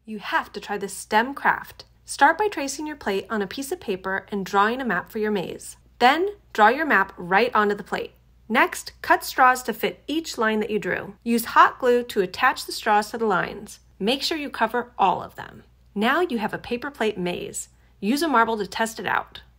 You have to try this STEM craft. Start by tracing your plate on a piece of paper and drawing a map for your maze. Then, draw your map right onto the plate. Next, cut straws to fit each line that you drew. Use hot glue to attach the straws to the lines. Make sure you cover all of them. Now you have a paper plate maze. Use a marble to test it out.